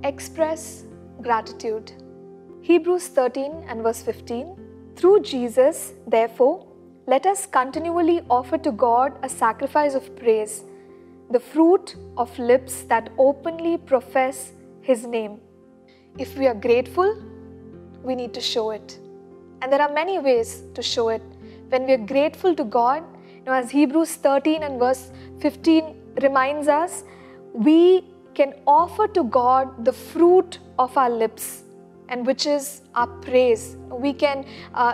Express gratitude. Hebrews 13 and verse 15. Through Jesus, therefore, let us continually offer to God a sacrifice of praise, the fruit of lips that openly profess His name. If we are grateful, we need to show it. And there are many ways to show it. When we are grateful to God, as Hebrews 13 and verse 15 reminds us, we can offer to God the fruit of our lips, and which is our praise. We can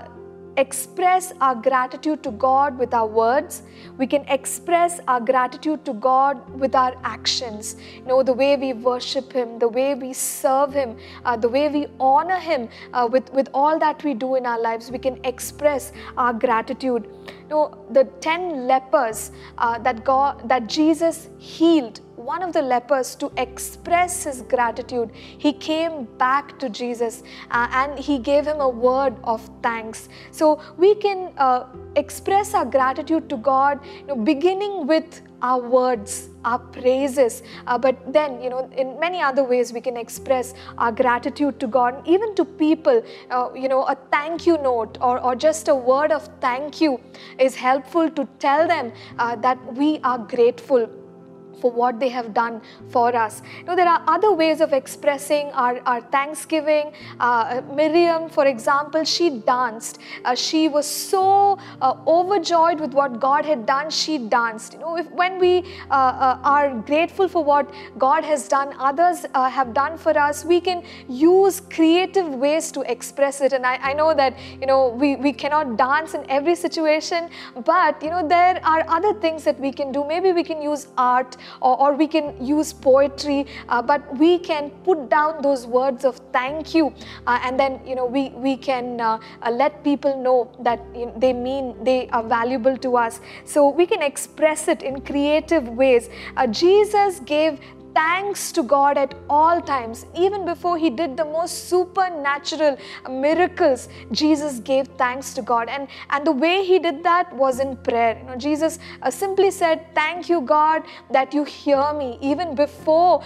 express our gratitude to God with our words. We can express our gratitude to God with our actions. The way we worship Him, the way we serve Him, the way we honor Him with all that we do in our lives, we can express our gratitude. The 10 lepers that Jesus healed, one of the lepers, to express his gratitude, he came back to Jesus and he gave him a word of thanks. So we can express our gratitude to God, beginning with our words, our praises, but then in many other ways we can express our gratitude to God, even to people. A thank you note or just a word of thank you is helpful to tell them that we are grateful for what they have done for us. There are other ways of expressing our thanksgiving. Miriam, for example, she danced. She was so overjoyed with what God had done, she danced. When we are grateful for what God has done, others have done for us, we can use creative ways to express it. And I know that we cannot dance in every situation, but there are other things that we can do. Maybe we can use art, or we can use poetry, but we can put down those words of thank you, and then we can let people know that they are valuable to us. So we can express it in creative ways. Jesus gave thanks to God at all times. Even before He did the most supernatural miracles, Jesus gave thanks to God. And the way He did that was in prayer. Jesus simply said, thank you, God, that you hear me. Even before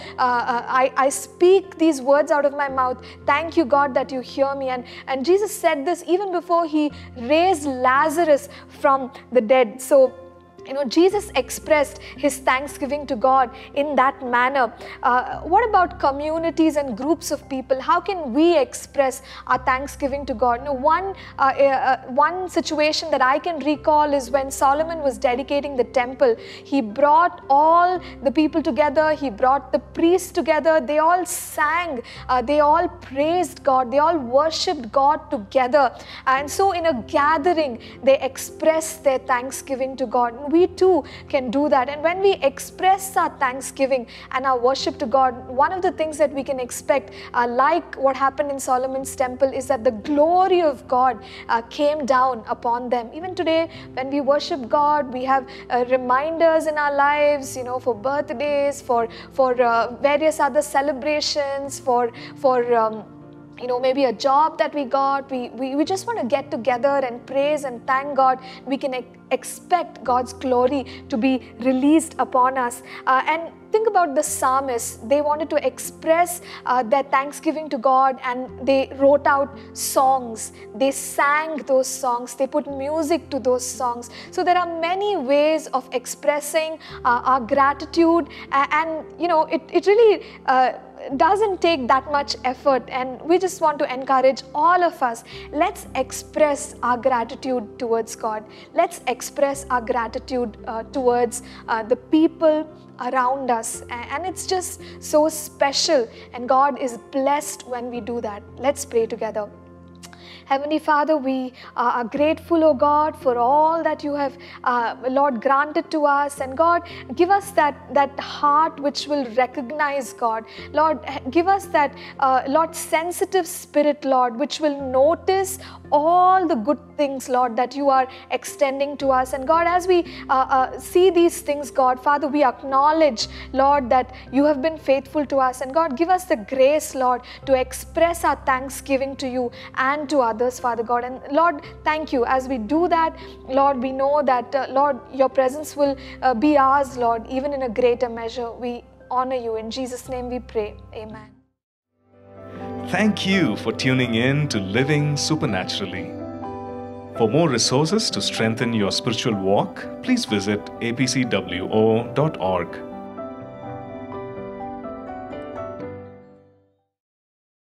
I speak these words out of my mouth, thank you, God, that you hear me. And Jesus said this even before He raised Lazarus from the dead. So Jesus expressed His thanksgiving to God in that manner. What about communities and groups of people? How can we express our thanksgiving to God? One situation that I can recall is when Solomon was dedicating the temple. He brought all the people together. He brought the priests together. They all sang. They all praised God. They all worshipped God together. And so in a gathering, they expressed their thanksgiving to God. We too can do that. And when we express our thanksgiving and our worship to God, one of the things that we can expect, like what happened in Solomon's temple, is that the glory of God came down upon them. Even today, when we worship God, we have reminders in our lives, for birthdays, for various other celebrations, for maybe a job that we got. We just want to get together and praise and thank God. We can expect God's glory to be released upon us. And think about the psalmists. They wanted to express their thanksgiving to God, and they wrote out songs. They sang those songs. They put music to those songs. So there are many ways of expressing our gratitude, and it really doesn't take that much effort, and we just want to encourage all of us. Let's express our gratitude towards God. Let's express our gratitude towards the people around us, and it's just so special, and God is blessed when we do that. Let's pray together. Heavenly Father, we are grateful, O God, for all that you have, Lord, granted to us. And God, give us that heart which will recognize, God. Lord, give us that, Lord, sensitive spirit, Lord, which will notice all the good things, Lord, that you are extending to us. And God, as we see these things, God, Father, we acknowledge, Lord, that you have been faithful to us. And God, give us the grace, Lord, to express our thanksgiving to you and to others, Father God. And Lord, thank you. As we do that, Lord, we know that, Lord, your presence will be ours, Lord, even in a greater measure. We honor you. In Jesus' name we pray. Amen. Thank you for tuning in to Living Supernaturally. For more resources to strengthen your spiritual walk, please visit apcwo.org.